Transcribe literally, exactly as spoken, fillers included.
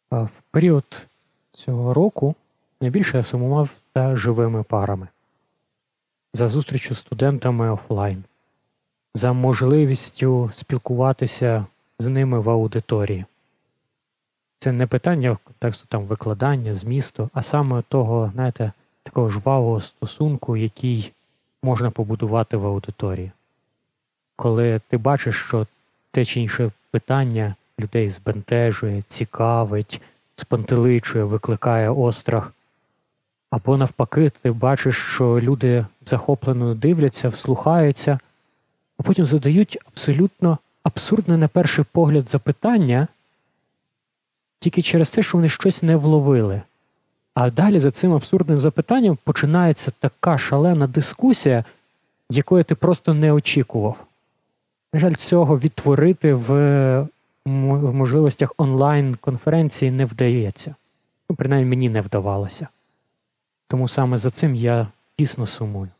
В період цього року найбільше я сумував за живими парами, за зустрічю з студентами офлайн, за можливістю спілкуватися з ними в аудиторії. Це не питання в контексту там викладання, змісту, а саме того, знаєте, такого жвавого стосунку, який можна побудувати в аудиторії. Коли ти бачиш, що те чи інше питання людей збентежує, цікавить, спантеличує, викликає острах. Або навпаки, ти бачиш, що люди захоплено дивляться, вслухаються, а потім задають абсолютно абсурдне на перший погляд запитання тільки через те, що вони щось не вловили. А далі за цим абсурдним запитанням починається така шалена дискусія, якої ти просто не очікував. На жаль, цього відтворити в, в можливостях онлайн-конференції не вдається. Ну, принаймні, мені не вдавалося. Тому саме за цим я дійсно сумую.